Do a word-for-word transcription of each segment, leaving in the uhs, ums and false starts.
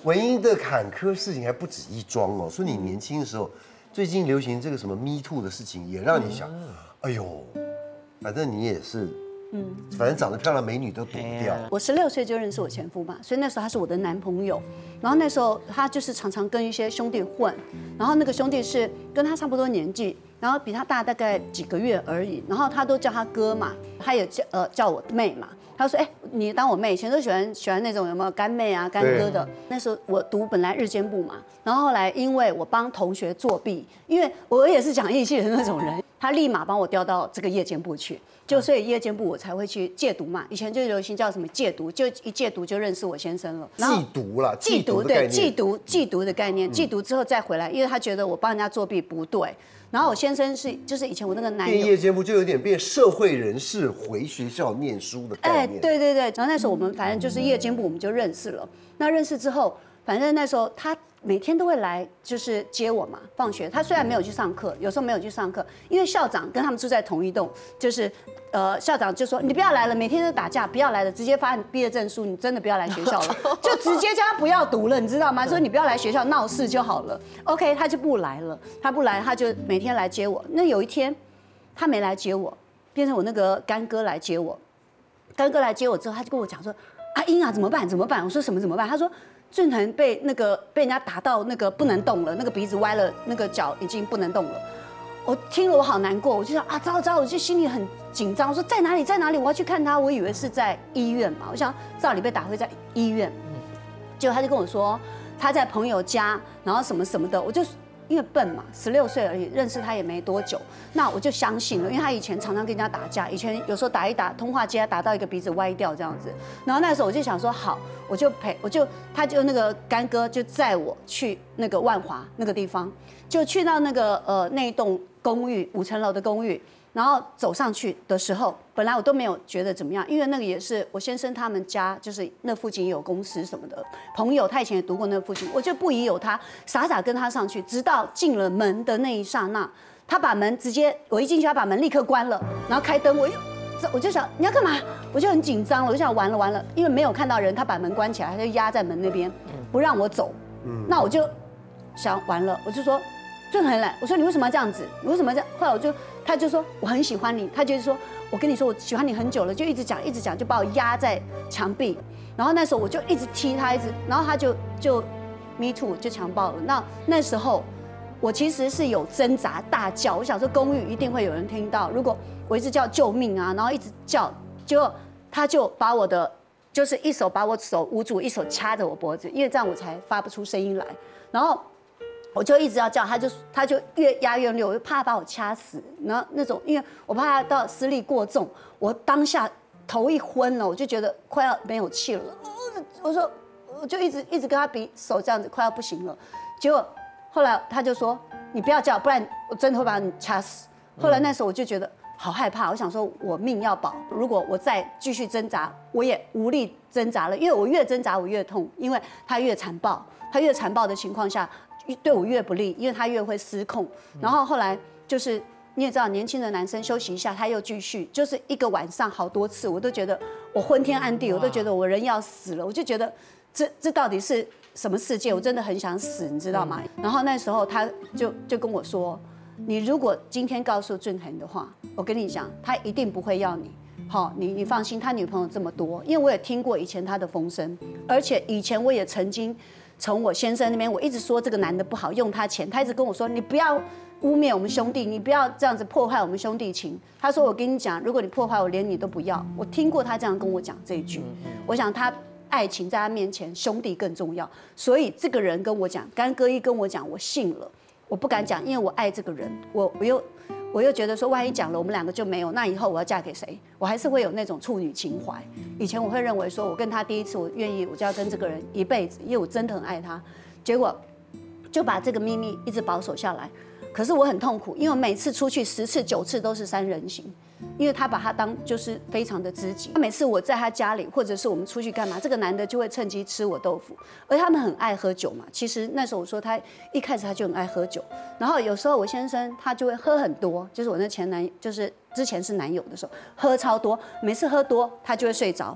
文英的坎坷事情还不止一桩哦。说你年轻的时候，最近流行这个什么 Me Too 的事情，也让你想，哎呦，反正你也是。嗯，反正长得漂亮美女都躲不掉。 我十六岁就认识我前夫嘛，所以那时候他是我的男朋友。然后那时候他就是常常跟一些兄弟混，然后那个兄弟是跟他差不多年纪，然后比他大大概几个月而已。然后他都叫他哥嘛，他也叫呃叫我妹嘛。他说：“哎，你当我妹。”以前都喜欢喜欢那种有没有干妹啊、干哥的。那时候我读本来日间部嘛，然后后来因为我帮同学作弊，因为我也是讲义气的那种人，他立马帮我调到这个夜间部去。就所以夜间部我才会去戒毒嘛，以前就流行叫什么戒毒，就一戒毒就认识我先生了。 缉毒了， 缉毒对缉毒缉毒的概念，缉毒之后再回来，因为他觉得我帮人家作弊不对。然后我先生是就是以前我那个男友， 变夜间部就有点变社会人士回学校念书的概念。 哎，对对对，然后那时候我们反正就是夜间部我们就认识了。那认识之后，反正那时候他每天都会来，就是接我嘛。放学，他虽然没有去上课，有时候没有去上课，因为校长跟他们住在同一栋，就是呃，校长就说你不要来了，每天都打架，不要来了，直接发你毕业证书，你真的不要来学校了，就直接叫他不要读了，你知道吗？说你不要来学校闹事就好了。OK， 他就不来了，他不来，他就每天来接我。那有一天，他没来接我，变成我那个干哥来接我。干哥来接我之后，他就跟我讲说：“阿英啊，怎么办？怎么办？”我说：“什么怎么办？”他说。俊腾被那个被人家打到那个不能动了，那个鼻子歪了，那个脚已经不能动了。我听了我好难过，我就想啊，糟糟，我就心里很紧张。我说在哪里在哪里？我要去看他。我以为是在医院嘛，我想照理被打会在医院。结果他就跟我说他在朋友家，然后什么什么的，我就。因为笨嘛，十六岁而已，认识他也没多久，那我就相信了，因为他以前常常跟人家打架，以前有时候打一打，通话接打到一个鼻子歪掉这样子，然后那时候我就想说好，我就陪，我就他就那个干哥就载我去那个万华那个地方，就去到那个呃那一栋公寓五层楼的公寓。然后走上去的时候，本来我都没有觉得怎么样，因为那个也是我先生他们家，就是那附近有公司什么的朋友，他以前也读过那附近，我就不疑有他，傻傻跟他上去，直到进了门的那一刹那，他把门直接，我一进去，他把门立刻关了，然后开灯，我又，我就想你要干嘛？我就很紧张了，我就想完了完了，因为没有看到人，他把门关起来，他就压在门那边，不让我走，那我就想完了，我就说。就很冷，我说你为什么要这样子？你为什么要这样？后来我就，他就说我很喜欢你，他就是说我跟你说我喜欢你很久了，就一直讲一直讲，就把我压在墙壁。然后那时候我就一直踢他，一直，然后他就就 me too 就强暴了。那那时候我其实是有挣扎大叫，我想说公寓一定会有人听到，如果我一直叫救命啊，然后一直叫，结果他就把我的就是一手把我手捂住，一手掐着我脖子，因为这样我才发不出声音来，然后。我就一直要叫，他就他就越压越烈，我就怕他把我掐死，然后那种，因为我怕他到施力过重，我当下头一昏了，我就觉得快要没有气了，我说我就一直一直跟他比手这样子，快要不行了，结果后来他就说你不要叫，不然我真的会把你掐死。后来那时候我就觉得好害怕，我想说我命要保，如果我再继续挣扎，我也无力挣扎了，因为我越挣扎我越痛，因为他越残暴，他越残暴的情况下。对我越不利，因为他越会失控。然后后来就是你也知道，年轻的男生休息一下，他又继续，就是一个晚上好多次，我都觉得我昏天暗地，我都觉得我人要死了，我就觉得这这到底是什么世界？我真的很想死，你知道吗？然后那时候他就就跟我说，你如果今天告诉俊恒的话，我跟你讲，他一定不会要你。好，你你放心，他女朋友这么多，因为我也听过以前他的风声，而且以前我也曾经。从我先生那边，我一直说这个男的不好，用他钱，他一直跟我说你不要污蔑我们兄弟，你不要这样子破坏我们兄弟情。他说我跟你讲，如果你破坏我，连你都不要。我听过他这样跟我讲这一句，我想他爱情在他面前兄弟更重要，所以这个人跟我讲，干哥一跟我讲，我信了，我不敢讲，因为我爱这个人，我我又。我又觉得说，万一讲了，我们两个就没有，那以后我要嫁给谁？我还是会有那种处女情怀。以前我会认为说，我跟他第一次，我愿意，我就要跟这个人一辈子，因为我真的很爱他。结果就把这个秘密一直保守下来。可是我很痛苦，因为每次出去十次九次都是三人行，因为他把他当就是非常的知己。每次我在他家里，或者是我们出去干嘛，这个男的就会趁机吃我豆腐。而他们很爱喝酒嘛，其实那时候我说他一开始他就很爱喝酒，然后有时候我先生他就会喝很多，就是我那前男就是之前是男友的时候喝超多，每次喝多他就会睡着。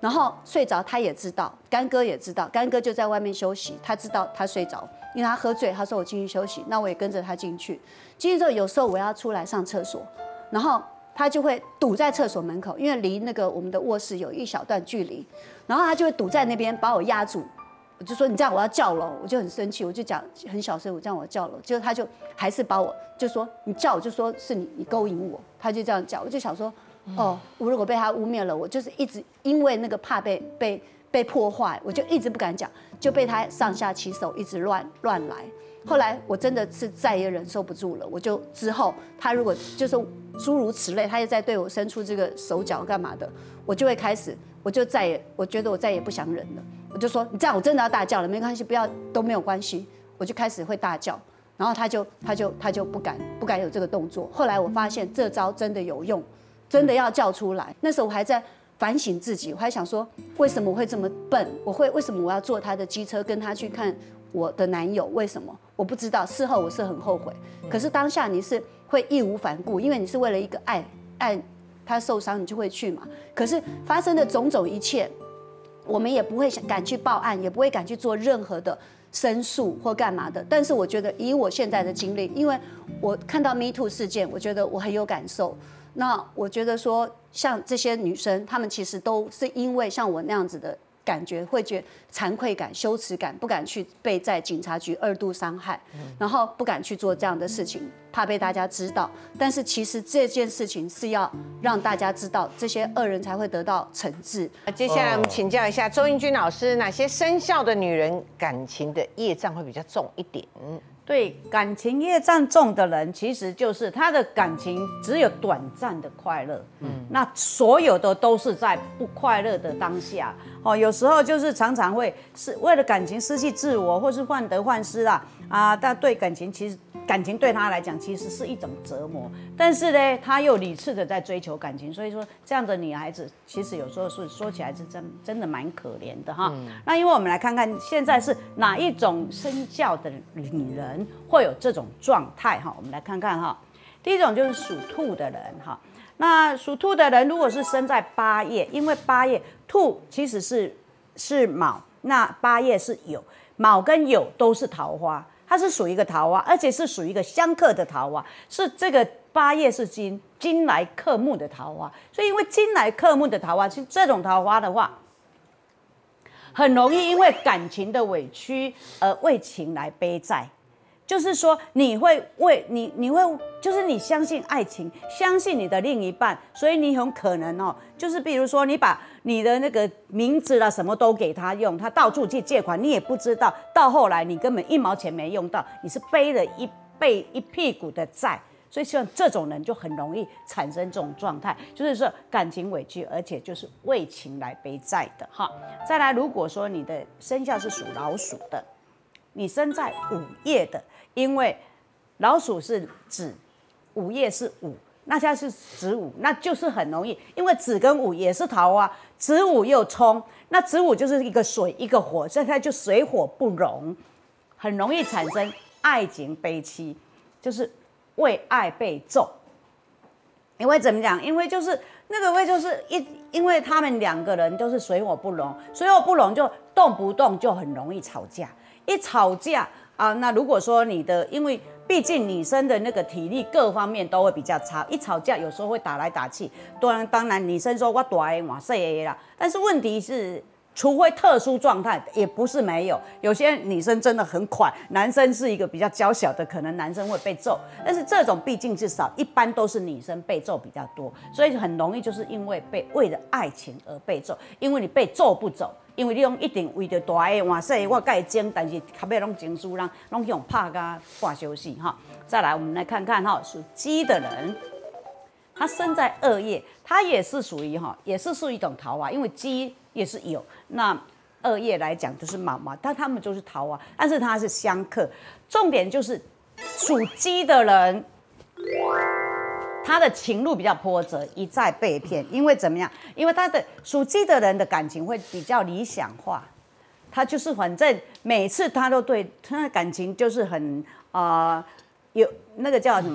然后睡着他也知道，干哥也知道，干哥就在外面休息，他知道他睡着，因为他喝醉，他说我进去休息，那我也跟着他进去。进去之后，有时候我要出来上厕所，然后他就会堵在厕所门口，因为离那个我们的卧室有一小段距离，然后他就会堵在那边把我压住。我就说你这样我要叫了，我就很生气，我就讲很小声，我这样我要叫了，结果他就还是把我就说你叫，我就说是你你勾引我，他就这样叫，我就想说哦，我如果被他污蔑了，我就是一直因为那个怕被被被破坏，我就一直不敢讲，就被他上下其手，一直乱乱来。后来我真的是再也忍受不住了，我就之后他如果就是诸如此类，他又在对我伸出这个手脚干嘛的，我就会开始，我就再也我觉得我再也不想忍了。我就说你这样我真的要大叫了，没关系，不要都没有关系，我就开始会大叫，然后他就他就他就不敢不敢有这个动作。后来我发现这招真的有用，真的要叫出来。那时候我还在反省自己，我还想说为什么我会这么笨，我会为什么我要坐他的机车跟他去看我的男友？为什么我不知道？事后我是很后悔，可是当下你是会义无反顾，因为你是为了一个爱爱他受伤，你就会去嘛。可是发生的种种一切。我们也不会敢去报案，也不会敢去做任何的申诉或干嘛的。但是我觉得，以我现在的经历，因为我看到 Me Too 事件，我觉得我很有感受。那我觉得说，像这些女生，她们其实都是因为像我那样子的感觉，会觉得惭愧感、羞耻感，不敢去被在警察局二度伤害，然后不敢去做这样的事情，怕被大家知道。但是其实这件事情是要让大家知道，这些恶人才会得到惩治。 接下来我们请教一下周英君老师，哪些生肖的女人感情的业障会比较重一点？ 对，感情业障重的人，其实就是他的感情只有短暂的快乐，嗯，那所有的都是在不快乐的当下，哦，有时候就是常常会是为了感情失去自我，或是患得患失啊，啊，但对感情其实感情对他来讲其实是一种折磨，但是呢，他又屡次的在追求感情，所以说这样的女孩子其实有时候是说起来是真真的蛮可怜的哈。嗯、那因为我们来看看现在是哪一种生肖的女人。会有这种状态哈，我们来看看哈。第一种就是属兔的人哈，那属兔的人如果是生在八月，因为八月兔其实是是卯，那八月是酉，卯跟酉都是桃花，它是属于一个桃花，而且是属于一个相克的桃花，是这个八月是金，金来克木的桃花，所以因为金来克木的桃花，其实这种桃花的话。很容易因为感情的委屈而为情来背债，就是说你会为你你会就是你相信爱情，相信你的另一半，所以你很可能哦，就是比如说你把你的那个名字啦什么都给他用，他到处去借款，你也不知道，到后来你根本一毛钱没用到，你是背了一背一屁股的债。所以像这种人就很容易产生这种状态，就是说感情委屈，而且就是为情来背债的哈。再来，如果说你的生肖是属老鼠的，你生在午夜的，因为老鼠是子，午夜是午，那它是子午，那就是很容易，因为子跟午也是桃花，子午又冲，那子午就是一个水一个火，所以它就水火不容，很容易产生爱情悲戚，就是为爱被揍。因为怎么讲？因为就是那个位就是一，因为他们两个人都是水火不容，水火不容就动不动就很容易吵架，一吵架啊，那如果说你的，因为毕竟女生的那个体力各方面都会比较差，一吵架有时候会打来打去。当然，当然女生说我大的我小的啦，但是问题是，除非特殊状态，也不是没有。有些女生真的很快，男生是一个比较娇小的，可能男生会被揍，但是这种毕竟是少，一般都是女生被揍比较多，所以很容易就是因为被为了爱情而被揍，因为你被揍不走。因为你用一定为着大的换小的，我甲伊争，但是后尾拢情输人，拢用拍甲半休息哈。再来，我们来看看哈，属鸡的人，他生在二月，他也是属于哈，也是属于一种桃花，因为鸡也是有，那二月来讲就是卯嘛，但他们就是桃花，但是它是相克，重点就是属鸡的人。他的情路比较波折，一再被骗，因为怎么样？因为他的属鸡的人的感情会比较理想化，他就是反正每次他都对他的感情就是很啊、呃、有那个叫什么？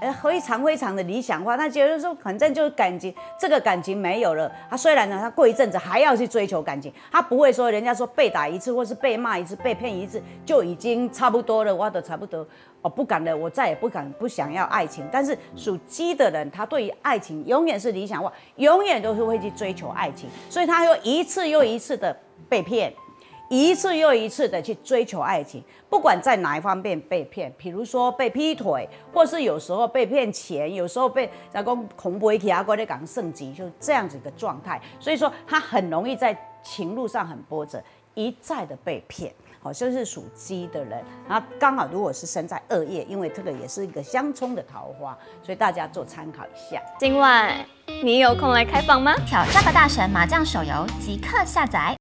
呃非常非常的理想化，他觉得说反正就是感情，这个感情没有了，他虽然呢他过一阵子还要去追求感情，他不会说人家说被打一次或是被骂一次、被骗一次就已经差不多了，我都差不多。我不敢了，我再也不敢不想要爱情。但是属鸡的人，他对于爱情永远是理想化，永远都是会去追求爱情，所以他又一次又一次的被骗，一次又一次的去追求爱情，不管在哪一方面被骗，比如说被劈腿，或是有时候被骗钱，有时候被老公恐怖起啊，过来讲升级，就是这样子一个状态。所以说他很容易在情路上很波折，一再的被骗。好，就是属鸡的人，然后刚好如果是生在二月，因为这个也是一个相冲的桃花，所以大家做参考一下。 今晚你有空来开房吗？ 挑战吧大神麻将手游即刻下载。